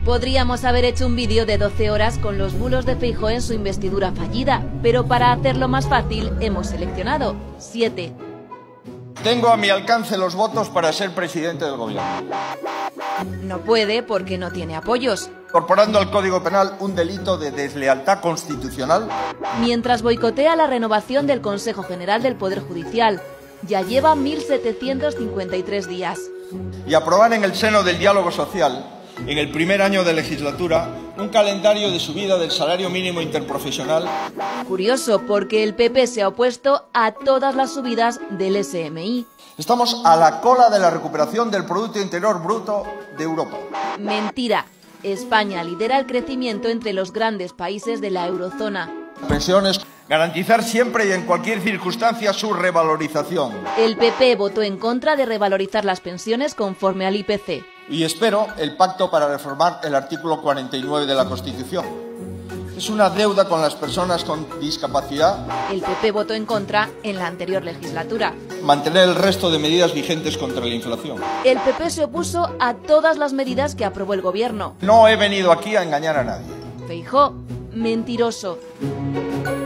Podríamos haber hecho un vídeo de 12 horas con los bulos de Feijóo en su investidura fallida, pero para hacerlo más fácil hemos seleccionado 7. Tengo a mi alcance los votos para ser presidente del gobierno. No puede porque no tiene apoyos. Incorporando al Código Penal un delito de deslealtad constitucional. Mientras boicotea la renovación del Consejo General del Poder Judicial. Ya lleva 1.753 días. Y aprobar en el seno del diálogo social, en el primer año de legislatura, un calendario de subida del salario mínimo interprofesional. Curioso, porque el PP se ha opuesto a todas las subidas del SMI. Estamos a la cola de la recuperación del Producto Interior Bruto de Europa. Mentira. España lidera el crecimiento entre los grandes países de la eurozona. Pensiones. Garantizar siempre y en cualquier circunstancia su revalorización. El PP votó en contra de revalorizar las pensiones conforme al IPC. Y espero el pacto para reformar el artículo 49 de la Constitución. Es una deuda con las personas con discapacidad. El PP votó en contra en la anterior legislatura. Mantener el resto de medidas vigentes contra la inflación. El PP se opuso a todas las medidas que aprobó el gobierno. No he venido aquí a engañar a nadie. Feijóo, mentiroso.